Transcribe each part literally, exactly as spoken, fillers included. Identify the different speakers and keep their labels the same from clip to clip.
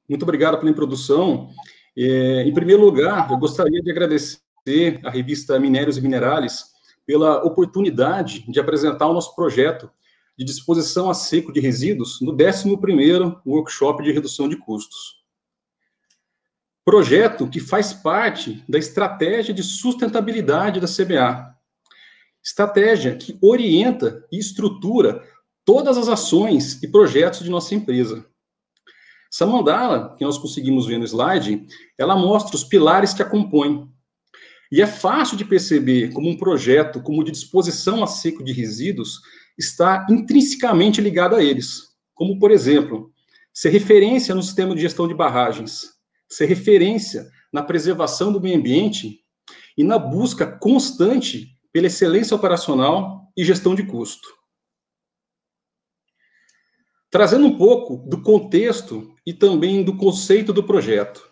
Speaker 1: Muito obrigado pela introdução. É, em primeiro lugar, eu gostaria de agradecer à revista Minérios e Minerais pela oportunidade de apresentar o nosso projeto de disposição a seco de resíduos no décimo primeiro Workshop de Redução de Custos. Projeto que faz parte da estratégia de sustentabilidade da C B A. Estratégia que orienta e estrutura todas as ações e projetos de nossa empresa. Essa mandala, que nós conseguimos ver no slide, ela mostra os pilares que a compõem. E é fácil de perceber como um projeto como o de disposição a seco de resíduos está intrinsecamente ligado a eles. Como, por exemplo, ser referência no sistema de gestão de barragens, ser referência na preservação do meio ambiente e na busca constante pela excelência operacional e gestão de custo. Trazendo um pouco do contexto e também do conceito do projeto.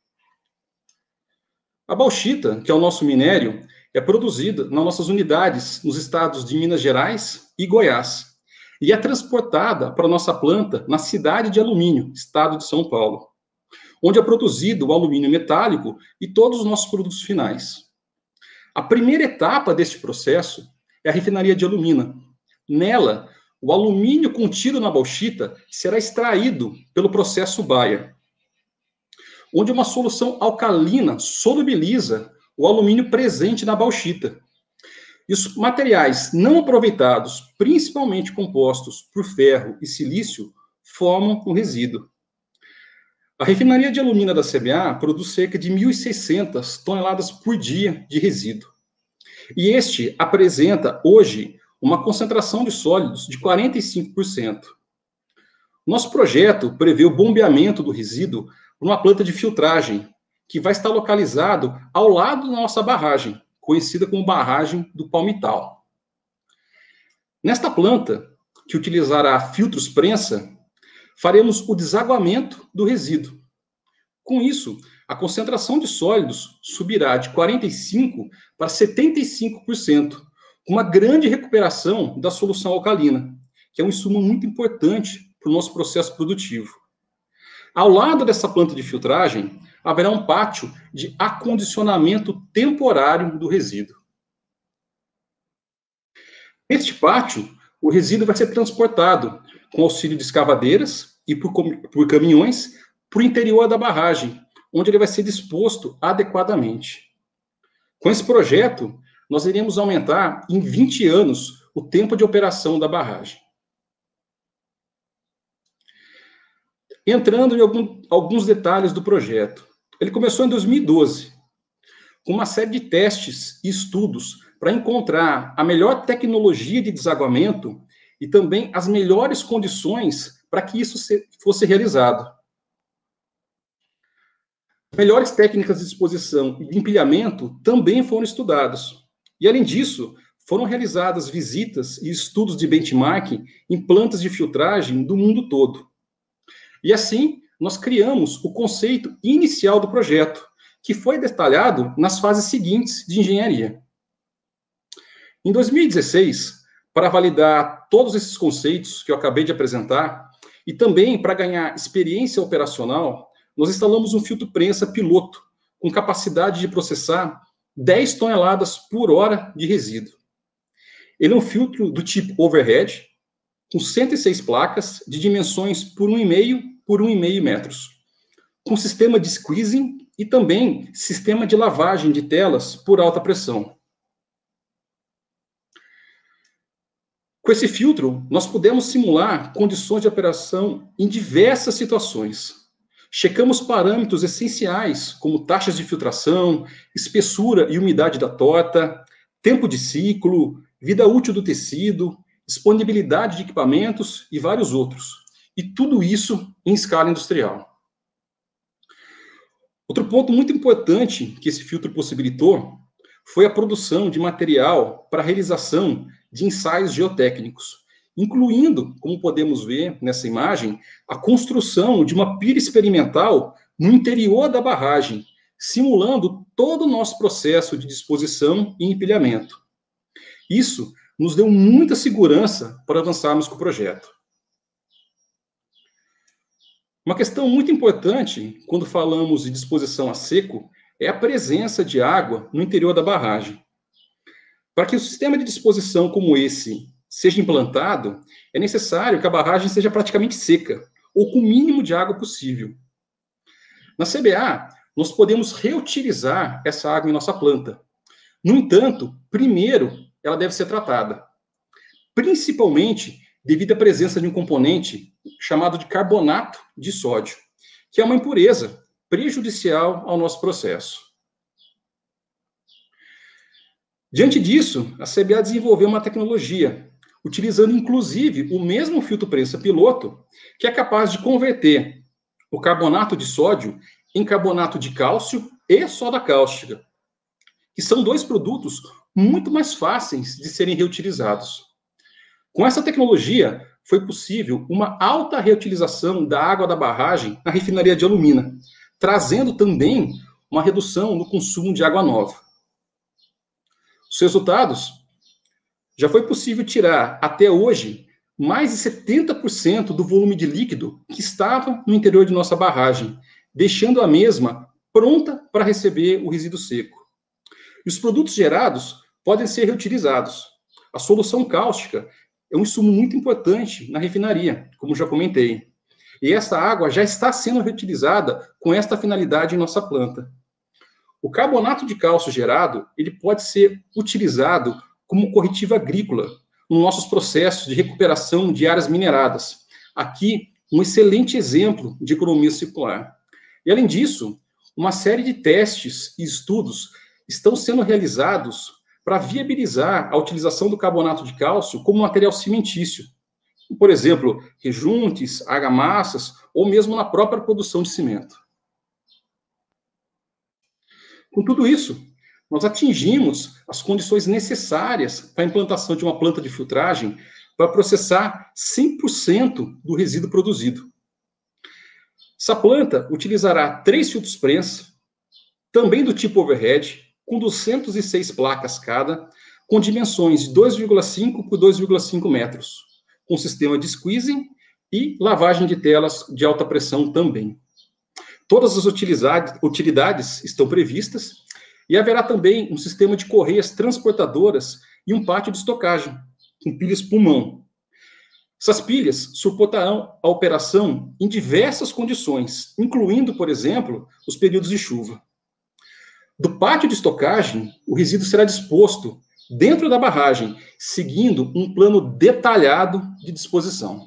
Speaker 1: A bauxita, que é o nosso minério, é produzida nas nossas unidades nos estados de Minas Gerais e Goiás, e é transportada para a nossa planta na cidade de Alumínio, estado de São Paulo, onde é produzido o alumínio metálico e todos os nossos produtos finais. A primeira etapa deste processo é a refinaria de alumina. Nela, o alumínio contido na bauxita será extraído pelo processo Baia, onde uma solução alcalina solubiliza o alumínio presente na bauxita. E os materiais não aproveitados, principalmente compostos por ferro e silício, formam o resíduo. A refinaria de alumina da C B A produz cerca de mil e seiscentas toneladas por dia de resíduo. E este apresenta, hoje, uma concentração de sólidos de quarenta e cinco por cento. Nosso projeto prevê o bombeamento do resíduo por uma planta de filtragem, que vai estar localizado ao lado da nossa barragem, conhecida como barragem do Palmital. Nesta planta, que utilizará filtros prensa, faremos o desaguamento do resíduo. Com isso, a concentração de sólidos subirá de quarenta e cinco por cento para setenta e cinco por cento, com uma grande recuperação da solução alcalina, que é um insumo muito importante para o nosso processo produtivo. Ao lado dessa planta de filtragem, haverá um pátio de acondicionamento temporário do resíduo. Neste pátio, o resíduo vai ser transportado com auxílio de escavadeiras e por, por caminhões para o interior da barragem, onde ele vai ser disposto adequadamente. Com esse projeto, nós iremos aumentar em vinte anos o tempo de operação da barragem. Entrando em algum, alguns detalhes do projeto. Ele começou em dois mil e doze, com uma série de testes e estudos para encontrar a melhor tecnologia de desaguamento e também as melhores condições para que isso fosse realizado. Melhores técnicas de disposição e de empilhamento também foram estudados. E, além disso, foram realizadas visitas e estudos de benchmarking em plantas de filtragem do mundo todo. E assim, nós criamos o conceito inicial do projeto, que foi detalhado nas fases seguintes de engenharia. Em dois mil e dezesseis, para validar todos esses conceitos que eu acabei de apresentar, e também para ganhar experiência operacional, nós instalamos um filtro prensa piloto, com capacidade de processar dez toneladas por hora de resíduo. Ele é um filtro do tipo overhead, com cento e seis placas, de dimensões por um vírgula cinco por um vírgula cinco metros, com sistema de squeezing e também sistema de lavagem de telas por alta pressão. Com esse filtro, nós podemos simular condições de operação em diversas situações. Checamos parâmetros essenciais, como taxas de filtração, espessura e umidade da torta, tempo de ciclo, vida útil do tecido, disponibilidade de equipamentos e vários outros. E tudo isso em escala industrial. Outro ponto muito importante que esse filtro possibilitou foi a produção de material para a realização de ensaios geotécnicos, incluindo, como podemos ver nessa imagem, a construção de uma pira experimental no interior da barragem, simulando todo o nosso processo de disposição e empilhamento. Isso nos deu muita segurança para avançarmos com o projeto. Uma questão muito importante, quando falamos de disposição a seco, é a presença de água no interior da barragem. Para que o sistema de disposição como esse seja implantado, é necessário que a barragem seja praticamente seca, ou com o mínimo de água possível. Na C B A, nós podemos reutilizar essa água em nossa planta. No entanto, primeiro, ela deve ser tratada, principalmente devido à presença de um componente chamado de carbonato de sódio, que é uma impureza prejudicial ao nosso processo. Diante disso, a C B A desenvolveu uma tecnologia, utilizando inclusive o mesmo filtro prensa piloto, que é capaz de converter o carbonato de sódio em carbonato de cálcio e soda cáustica, que são dois produtos muito mais fáceis de serem reutilizados. Com essa tecnologia, foi possível uma alta reutilização da água da barragem na refinaria de Alumina, trazendo também uma redução no consumo de água nova. Os resultados: já foi possível tirar, até hoje, mais de setenta por cento do volume de líquido que estava no interior de nossa barragem, deixando a mesma pronta para receber o resíduo seco. E os produtos gerados podem ser reutilizados. A solução cáustica é um insumo muito importante na refinaria, como já comentei. E essa água já está sendo reutilizada com esta finalidade em nossa planta. O carbonato de cálcio gerado, ele pode ser utilizado como corretivo agrícola nos nossos processos de recuperação de áreas mineradas. Aqui, um excelente exemplo de economia circular. E, além disso, uma série de testes e estudos estão sendo realizados para viabilizar a utilização do carbonato de cálcio como material cimentício. Por exemplo, rejuntes, argamassas, ou mesmo na própria produção de cimento. Com tudo isso, nós atingimos as condições necessárias para a implantação de uma planta de filtragem para processar cem por cento do resíduo produzido. Essa planta utilizará três filtros prensa, também do tipo overhead, com duzentas e seis placas cada, com dimensões de dois vírgula cinco por dois vírgula cinco metros, com sistema de squeezing e lavagem de telas de alta pressão também. Todas as utilidades estão previstas e haverá também um sistema de correias transportadoras e um pátio de estocagem, com pilhas pulmão. Essas pilhas suportarão a operação em diversas condições, incluindo, por exemplo, os períodos de chuva. Do pátio de estocagem, o resíduo será disposto dentro da barragem, seguindo um plano detalhado de disposição.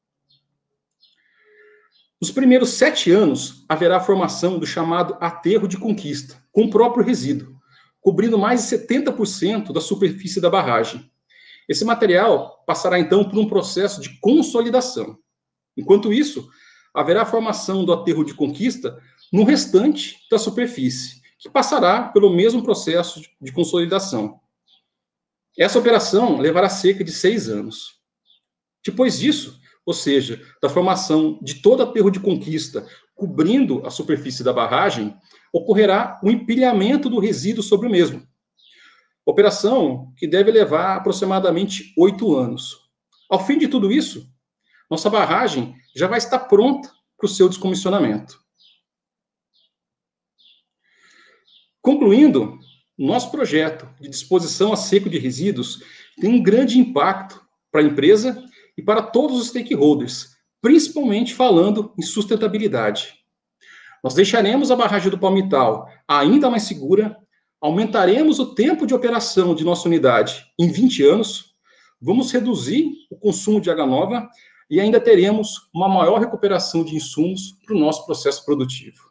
Speaker 1: Nos primeiros sete anos, haverá a formação do chamado aterro de conquista, com o próprio resíduo, cobrindo mais de setenta por cento da superfície da barragem. Esse material passará, então, por um processo de consolidação. Enquanto isso, haverá a formação do aterro de conquista no restante da superfície, que passará pelo mesmo processo de consolidação. Essa operação levará cerca de seis anos. Depois disso, ou seja, da formação de todo aterro de conquista cobrindo a superfície da barragem, ocorrerá o empilhamento do resíduo sobre o mesmo. Operação que deve levar aproximadamente oito anos. Ao fim de tudo isso, nossa barragem já vai estar pronta para o seu descomissionamento. Concluindo, nosso projeto de disposição a seco de resíduos tem um grande impacto para a empresa e para todos os stakeholders, principalmente falando em sustentabilidade. Nós deixaremos a barragem do Palmital ainda mais segura, aumentaremos o tempo de operação de nossa unidade em vinte anos, vamos reduzir o consumo de água nova e ainda teremos uma maior recuperação de insumos para o nosso processo produtivo.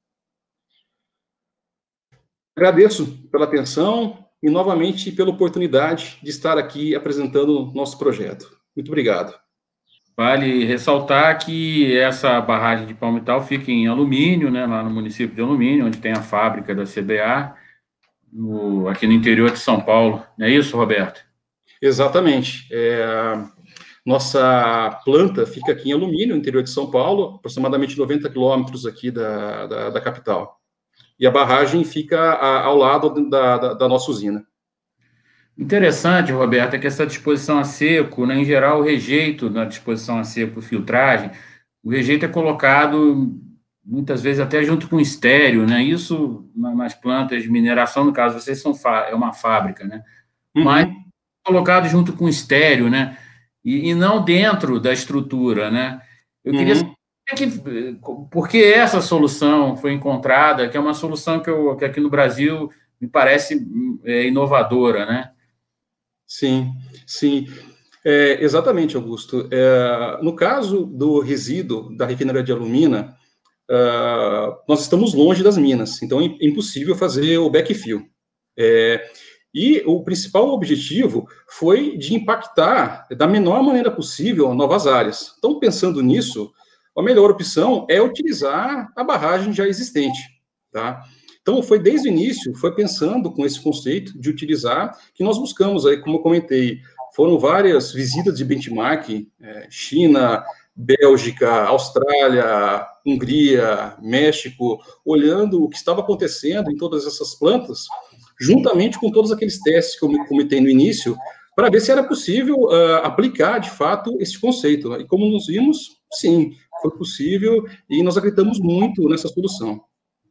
Speaker 1: Agradeço pela atenção e, novamente, pela oportunidade de estar aqui apresentando o nosso projeto. Muito obrigado.
Speaker 2: Vale ressaltar que essa barragem de Palmital fica em Alumínio, né, lá no município de Alumínio, onde tem a fábrica da C B A, no, aqui no interior de São Paulo. Não é isso, Roberto?
Speaker 1: Exatamente. É, nossa planta fica aqui em Alumínio, no interior de São Paulo, aproximadamente noventa quilômetros aqui da, da, da capital. E a barragem fica a, ao lado da, da, da nossa usina.
Speaker 2: Interessante, Roberto, é que essa disposição a seco, né, em geral, o rejeito da disposição a seco, filtragem, o rejeito é colocado, muitas vezes, até junto com estéreo, né? Isso nas plantas de mineração, no caso, vocês são é uma fábrica, né? Mas
Speaker 1: Uhum.
Speaker 2: colocado junto com estéreo, né? E, e não dentro da estrutura, né? Eu queria
Speaker 1: Uhum.
Speaker 2: saber que, por que essa solução foi encontrada, que é uma solução que, eu, que aqui no Brasil me parece é, inovadora, né?
Speaker 1: Sim, sim. É, exatamente, Augusto. É, no caso do resíduo da refinaria de alumina, uh, nós estamos longe das minas, então é impossível fazer o backfill. É, e o principal objetivo foi de impactar da menor maneira possível novas áreas. Então, pensando nisso, a melhor opção é utilizar a barragem já existente, tá? Então, foi desde o início, foi pensando com esse conceito de utilizar, que nós buscamos aí, como eu comentei, foram várias visitas de benchmark, é, China, Bélgica, Austrália, Hungria, México, olhando o que estava acontecendo em todas essas plantas, juntamente com todos aqueles testes que eu comentei no início, para ver se era possível uh, aplicar, de fato, esse conceito. E como nos vimos, sim, foi possível, e nós acreditamos muito nessa solução.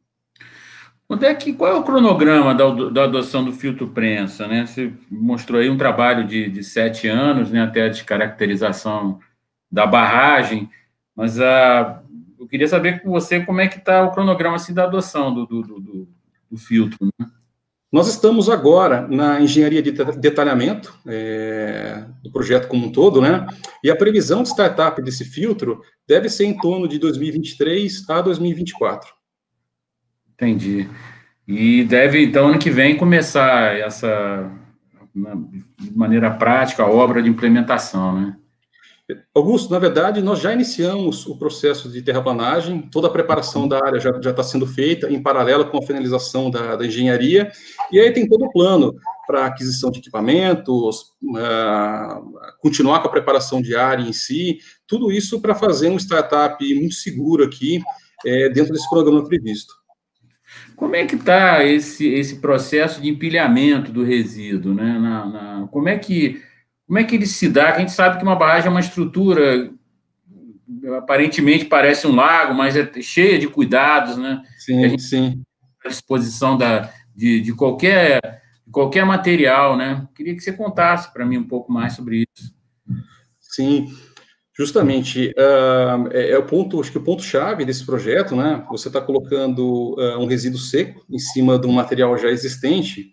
Speaker 2: Onde é que, qual é o cronograma da, da adoção do filtro prensa, né? Você mostrou aí um trabalho de, de sete anos, né, até a descaracterização da barragem, mas a, eu queria saber com você como é que está o cronograma assim, da adoção do, do, do, do filtro, né?
Speaker 1: Nós estamos agora na engenharia de detalhamento é, do projeto como um todo, né? E a previsão de startup desse filtro deve ser em torno de dois mil e vinte e três a dois mil e vinte e quatro.
Speaker 2: Entendi. E deve, então, ano que vem, começar essa, de maneira prática, a obra de implementação, né?
Speaker 1: Augusto, na verdade, nós já iniciamos o processo de terraplanagem, toda a preparação da área já está sendo feita em paralelo com a finalização da, da engenharia, e aí tem todo o plano para aquisição de equipamentos, uh, continuar com a preparação de área em si, tudo isso para fazer um startup muito seguro aqui, é, dentro desse programa previsto.
Speaker 2: Como é que está esse, esse processo de empilhamento do resíduo, né? Na, na, como é que como é que ele se dá? A gente sabe que uma barragem é uma estrutura, aparentemente parece um lago, mas é cheia de cuidados, né?
Speaker 1: Sim,
Speaker 2: a gente
Speaker 1: sim.
Speaker 2: à disposição da, de, de qualquer, qualquer material, né? Queria que você contasse para mim um pouco mais sobre isso.
Speaker 1: Sim. Justamente, uh, é, é o ponto, acho que o ponto-chave desse projeto, né? Você está colocando uh, um resíduo seco em cima de um material já existente,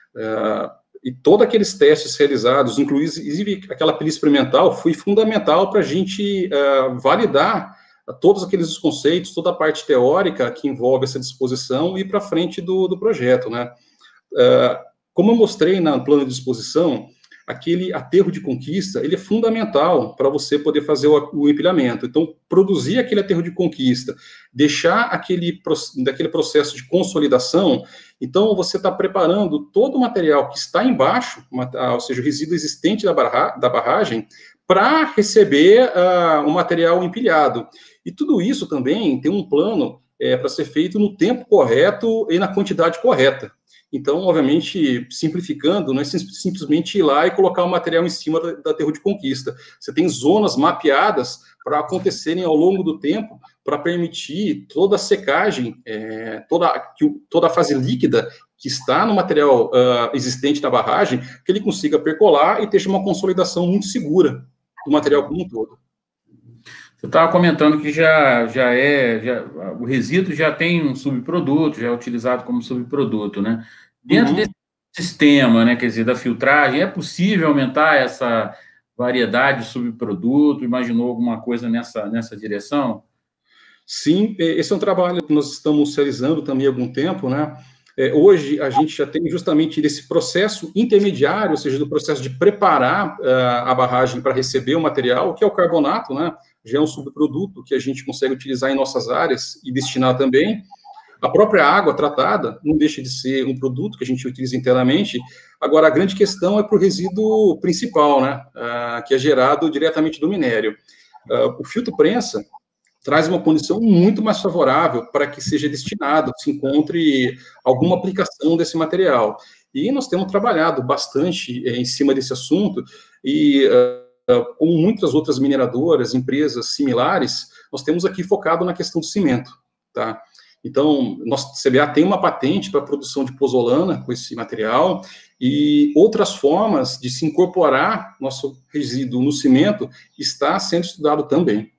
Speaker 1: uh, e todos aqueles testes realizados, inclusive aquela pilha experimental, foi fundamental para a gente uh, validar todos aqueles conceitos, toda a parte teórica que envolve essa disposição e para frente do, do projeto, né? Uh, como eu mostrei na plano de disposição, aquele aterro de conquista, ele é fundamental para você poder fazer o, o empilhamento. Então, produzir aquele aterro de conquista, deixar aquele, daquele processo de consolidação, então você está preparando todo o material que está embaixo, ou seja, o resíduo existente da, barra, da barragem, para receber uh, o material empilhado. E tudo isso também tem um plano é, para ser feito no tempo correto e na quantidade correta. Então, obviamente, simplificando, não é simplesmente ir lá e colocar o material em cima da aterro de conquista. Você tem zonas mapeadas para acontecerem ao longo do tempo, para permitir toda a secagem, é, toda, toda a fase líquida que está no material uh, existente da barragem, que ele consiga percolar e esteja uma consolidação muito segura do material como um todo.
Speaker 2: Você estava comentando que já, já é, já, o resíduo já tem um subproduto, já é utilizado como subproduto, né? Dentro uhum. desse sistema, né, quer dizer, da filtragem, é possível aumentar essa variedade de subproduto? Imaginou alguma coisa nessa, nessa direção?
Speaker 1: Sim, esse é um trabalho que nós estamos realizando também há algum tempo, né? É, hoje, a gente já tem justamente esse processo intermediário, ou seja, do processo de preparar uh, a barragem para receber o material, que é o carbonato, né? Já é um subproduto que a gente consegue utilizar em nossas áreas e destinar também. A própria água tratada não deixa de ser um produto que a gente utiliza internamente. Agora, a grande questão é para o resíduo principal, né? Uh, que é gerado diretamente do minério. Uh, o filtro prensa traz uma condição muito mais favorável para que seja destinado, se encontre alguma aplicação desse material. E nós temos trabalhado bastante eh, em cima desse assunto, e uh, como muitas outras mineradoras, empresas similares, nós temos aqui focado na questão do cimento, tá? Então, nosso C B A tem uma patente para a produção de pozolana com esse material e outras formas de se incorporar nosso resíduo no cimento está sendo estudado também.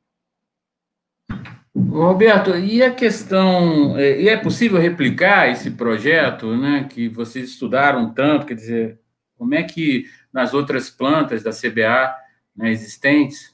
Speaker 2: Roberto, e a questão, e é possível replicar esse projeto, né, que vocês estudaram tanto, quer dizer, como é que nas outras plantas da C B A, né, existentes?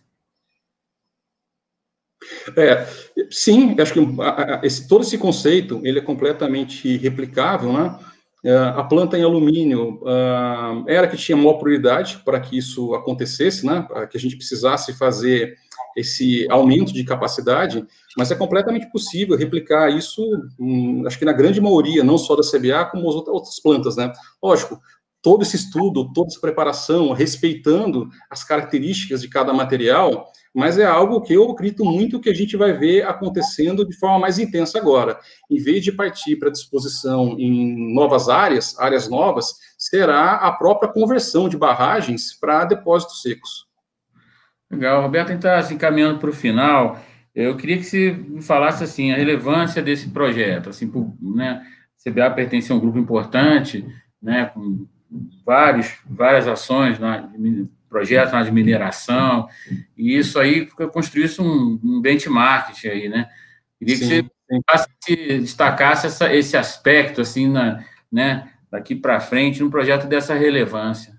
Speaker 1: É, sim, acho que esse, todo esse conceito, ele é completamente replicável, né? A planta em alumínio uh, era que tinha maior prioridade para que isso acontecesse, né? Para que a gente precisasse fazer esse aumento de capacidade, mas é completamente possível replicar isso, hum, acho que na grande maioria, não só da C B A, como as outras plantas, né? Lógico, todo esse estudo, toda essa preparação, respeitando as características de cada material, mas é algo que eu acredito muito que a gente vai ver acontecendo de forma mais intensa agora. Em vez de partir para a disposição em novas áreas, áreas novas, será a própria conversão de barragens para depósitos secos.
Speaker 2: Legal, Roberto, a gente está se encaminhando para o final. Eu queria que você me falasse assim, a relevância desse projeto. Assim, por, né, a C B A pertence a um grupo importante, né, com vários, várias ações, né, projetos na de mineração, e isso aí construísse um, um benchmark aí, né? Queria sim, que você destacasse essa, esse aspecto, assim, na, né, daqui para frente, num projeto dessa relevância.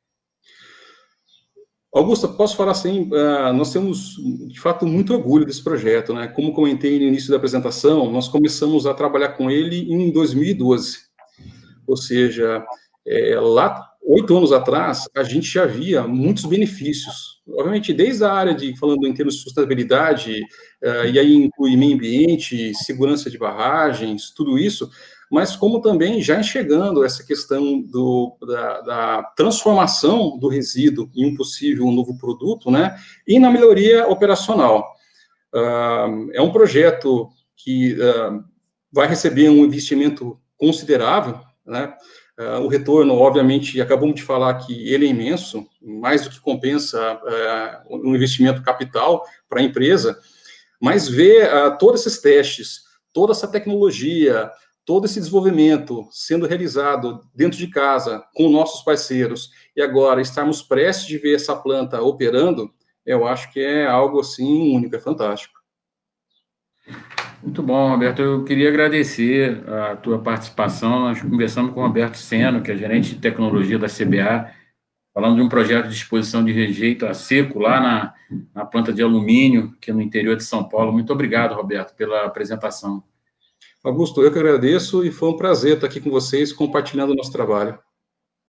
Speaker 1: Augusto, posso falar assim, uh, nós temos, de fato, muito orgulho desse projeto, né? Como comentei no início da apresentação, nós começamos a trabalhar com ele em dois mil e doze, ou seja, é, lá, oito anos atrás, a gente já via muitos benefícios, obviamente, desde a área de, falando em termos de sustentabilidade, uh, e aí inclui meio ambiente, segurança de barragens, tudo isso, mas como também já enxergando essa questão do, da, da transformação do resíduo em um possível novo produto, né, e na melhoria operacional. Uh, é um projeto que uh, vai receber um investimento considerável, né, uh, o retorno, obviamente, acabamos de falar que ele é imenso, mais do que compensa uh, um investimento capital para a empresa, mas ver uh, todos esses testes, toda essa tecnologia, todo esse desenvolvimento sendo realizado dentro de casa, com nossos parceiros, e agora estarmos prestes de ver essa planta operando, eu acho que é algo, assim, único, é fantástico.
Speaker 2: Muito bom, Roberto. Eu queria agradecer a tua participação. Nós conversamos com o Roberto Seno, que é gerente de tecnologia da C B A, falando de um projeto de disposição de rejeito a seco lá na, na planta de alumínio, que é no interior de São Paulo. Muito obrigado, Roberto, pela apresentação.
Speaker 1: Augusto, eu que agradeço e foi um prazer estar aqui com vocês compartilhando o nosso trabalho.